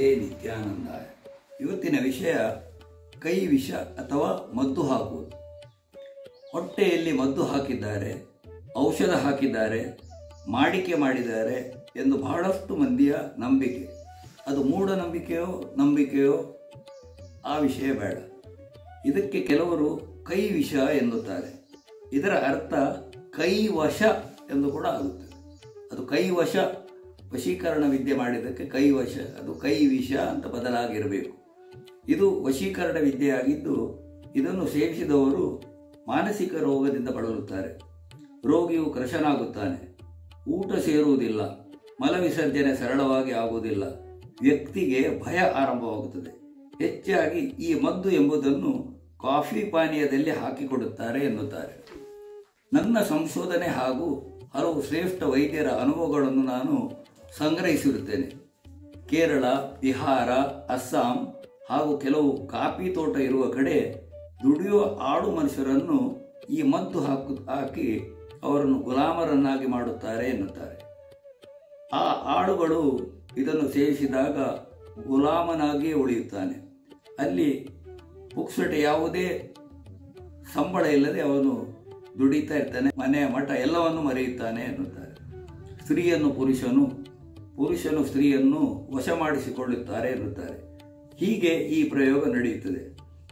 ನಮಸ್ತೆ ನಿತ್ಯಾನಂದಾಯ. ಇವತ್ತಿನ ವಿಷಯ ಕೈ ವಿಷ ಅಥವಾ ಮದ್ದು ಹಾಕುವುದು. ಹೊಟ್ಟೆಯಲ್ಲಿ ಮದ್ದು ಹಾಕಿದ್ದಾರೆ, ಔಷಧ ಹಾಕಿದ್ದಾರೆ, ಮಾಡಿಕೆ ಮಾಡಿದ್ದಾರೆ ಎಂದು ಬಹಳಷ್ಟು ಮಂದಿಯ ನಂಬಿಕೆ. ಅದು ಮೂಢನಂಬಿಕೆಯೋ ನಂಬಿಕೆಯೋ ಆ ವಿಷಯ ಬೇಡ. ಇದಕ್ಕೆ ಕೆಲವರು ಕೈ ವಿಷ ಎನ್ನುತ್ತಾರೆ. ಇದರ ಅರ್ಥ ಕೈ ವಶ ಎಂದು ಕೂಡ ಆಗುತ್ತದೆ. ಅದು ಕೈ ವಶ, ವಶೀಕರಣ ವಿದ್ಯೆ ಮಾಡಿದ್ದಕ್ಕೆ ಕೈ ವಶ, ಅದು ಕೈ ವಿಷ ಅಂತ ಬದಲಾಗಿರಬೇಕು. ಇದು ವಶೀಕರಣ ವಿದ್ಯೆಯಾಗಿದ್ದು ಇದನ್ನು ಸೇವಿಸಿದವರು ಮಾನಸಿಕ ರೋಗದಿಂದ ಬಳಲುತ್ತಾರೆ. ರೋಗಿಯು ಕೃಶನಾಗುತ್ತಾನೆ, ಊಟ ಸೇರುವುದಿಲ್ಲ, ಮಲವಿಸರ್ಜನೆ ಸರಳವಾಗಿ ಆಗುವುದಿಲ್ಲ, ವ್ಯಕ್ತಿಗೆ ಭಯ ಆರಂಭವಾಗುತ್ತದೆ. ಹೆಚ್ಚಾಗಿ ಈ ಮದ್ದು ಎಂಬುದನ್ನು ಕಾಫಿ ಪಾನೀಯದಲ್ಲಿ ಹಾಕಿಕೊಡುತ್ತಾರೆ ಎನ್ನುತ್ತಾರೆ. ನನ್ನ ಸಂಶೋಧನೆ ಹಾಗೂ ಹಲವು ಶ್ರೇಷ್ಠ ವೈದ್ಯರ ಅನುಭವಗಳನ್ನು ನಾನು ಸಂಗ್ರಹಿಸಿರುತ್ತೇನೆ. ಕೇರಳ, ಬಿಹಾರ, ಅಸ್ಸಾಂ ಹಾಗೂ ಕೆಲವು ಕಾಫಿ ತೋಟ ಇರುವ ಕಡೆ ದುಡಿಯುವ ಆಡು ಮನುಷ್ಯರನ್ನು ಈ ಮದ್ದು ಹಾಕಿ ಅವರನ್ನು ಗುಲಾಮರನ್ನಾಗಿ ಮಾಡುತ್ತಾರೆ ಎನ್ನುತ್ತಾರೆ. ಆ ಆಡುಗಳು ಇದನ್ನು ಸೇವಿಸಿದಾಗ ಗುಲಾಮನಾಗಿಯೇ ಉಳಿಯುತ್ತಾನೆ. ಅಲ್ಲಿ ಪುಕ್ಸಟೆ ಯಾವುದೇ ಸಂಬಳ ಇಲ್ಲದೆ ಅವನು ದುಡಿತಾ ಇರ್ತಾನೆ, ಮನೆ ಮಠ ಎಲ್ಲವನ್ನು ಮರೆಯುತ್ತಾನೆ ಎನ್ನುತ್ತಾರೆ. ಸ್ತ್ರೀಯನ್ನು ಪುರುಷನು ಸ್ತ್ರೀಯನ್ನು ವಶ ಮಾಡಿಸಿಕೊಳ್ಳುತ್ತಾರೆ ಎನ್ನುತ್ತಾರೆ. ಹೀಗೆ ಈ ಪ್ರಯೋಗ ನಡೆಯುತ್ತದೆ.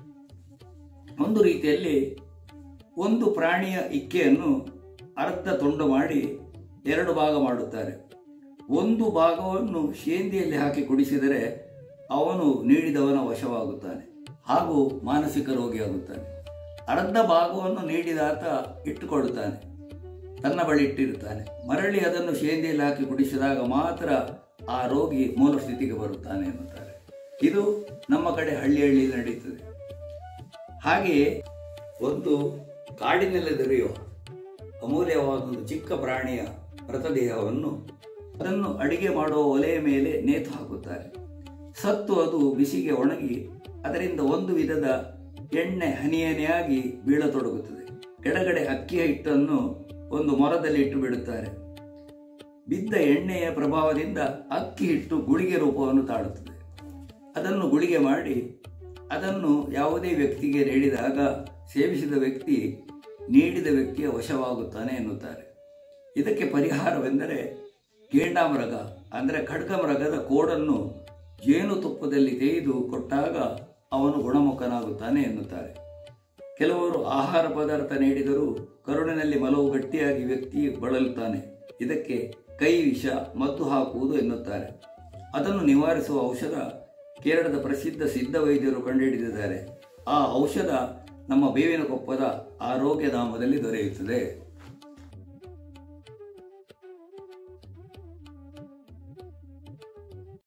ಒಂದು ರೀತಿಯಲ್ಲಿ ಒಂದು ಪ್ರಾಣಿಯ ಇಕ್ಕೆಯನ್ನು ಅರ್ಧ ತುಂಡು ಮಾಡಿ 2 ಭಾಗ ಮಾಡುತ್ತಾರೆ. ಒಂದು ಭಾಗವನ್ನು ಶೇಂದಿಯಲ್ಲಿ ಹಾಕಿ ಕುಡಿಸಿದರೆ ಅವನು ನೀಡಿದವನ ವಶವಾಗುತ್ತಾನೆ ಹಾಗೂ ಮಾನಸಿಕ ರೋಗಿಯಾಗುತ್ತಾನೆ. ಅರ್ಧ ಭಾಗವನ್ನು ನೀಡಿದಾತ ಇಟ್ಟುಕೊಳ್ಳುತ್ತಾನೆ, ತನ್ನ ಬಳಿ ಇಟ್ಟಿರುತ್ತಾನೆ. ಮರಳಿ ಅದನ್ನು ಶೇಂದಿಯಲ್ಲಿ ಹಾಕಿ ಕುಡಿಸಿದಾಗ ಮಾತ್ರ ಆ ರೋಗಿ ಮೂಲ ಸ್ಥಿತಿಗೆ ಬರುತ್ತಾನೆ ಎನ್ನುತ್ತಾರೆ. ಇದು ನಮ್ಮ ಕಡೆ ಹಳ್ಳಿ ನಡೆಯುತ್ತದೆ. ಹಾಗೆಯೇ ಒಂದು ಕಾಡಿನಲ್ಲಿ ದೊರೆಯುವ ಅಮೂಲ್ಯವಾದ ಚಿಕ್ಕ ಪ್ರಾಣಿಯ ಮೃತದೇಹವನ್ನು ಅದನ್ನು ಅಡಿಗೆ ಮಾಡುವ ಒಲೆಯ ಮೇಲೆ ನೇತು ಹಾಕುತ್ತಾರೆ. ಸತ್ತು ಅದು ಬಿಸಿಗೆ ಒಣಗಿ ಅದರಿಂದ ಒಂದು ವಿಧದ ಎಣ್ಣೆ ಹನಿಯಾಗಿ ಬೀಳತೊಡಗುತ್ತದೆ. ಕೆಳಗಡೆ ಅಕ್ಕಿಯ ಹಿಟ್ಟನ್ನು ಒಂದು ಮೊರದಲ್ಲಿ ಇಟ್ಟು ಬಿಡುತ್ತಾರೆ. ಬಿದ್ದ ಎಣ್ಣೆಯ ಪ್ರಭಾವದಿಂದ ಅಕ್ಕಿ ಹಿಟ್ಟು ಗುಳಿಗೆ ರೂಪವನ್ನು ತಾಳುತ್ತದೆ. ಅದನ್ನು ಗುಳಿಗೆ ಮಾಡಿ ಅದನ್ನು ಯಾವುದೇ ವ್ಯಕ್ತಿಗೆ ನೀಡಿದಾಗ ಸೇವಿಸಿದ ವ್ಯಕ್ತಿ ನೀಡಿದ ವ್ಯಕ್ತಿಯ ವಶವಾಗುತ್ತಾನೆ ಎನ್ನುತ್ತಾರೆ. ಇದಕ್ಕೆ ಪರಿಹಾರವೆಂದರೆ ಗೇಂಡಾಮೃಗ ಅಂದರೆ ಖಡ್ಗಮೃಗದ ಕೋಡನ್ನು ಜೇನುತುಪ್ಪದಲ್ಲಿ ತೆಗೆದು ಕೊಟ್ಟಾಗ ಅವನು ಗುಣಮುಖನಾಗುತ್ತಾನೆ ಎನ್ನುತ್ತಾರೆ. ಕೆಲವರು ಆಹಾರ ಪದಾರ್ಥ ನೀಡಿದರೂ ಕರುಳಿನಲ್ಲಿ ಮಲವು ಗಟ್ಟಿಯಾಗಿ ವ್ಯಕ್ತಿ ಬಳಲುತ್ತಾನೆ. ಇದಕ್ಕೆ ಕೈ ವಿಷ, ಮದ್ದು ಹಾಕುವುದು ಎನ್ನುತ್ತಾರೆ. ಅದನ್ನು ನಿವಾರಿಸುವ ಔಷಧ ಕೇರಳದ ಪ್ರಸಿದ್ಧ ಸಿದ್ಧ ವೈದ್ಯರು ಕಂಡುಹಿಡಿದಿದ್ದಾರೆ. ಆ ಔಷಧ ನಮ್ಮ ಬೇವಿನ ಕೊಪ್ಪದ ಆರೋಗ್ಯಧಾಮದಲ್ಲಿ ದೊರೆಯುತ್ತದೆ.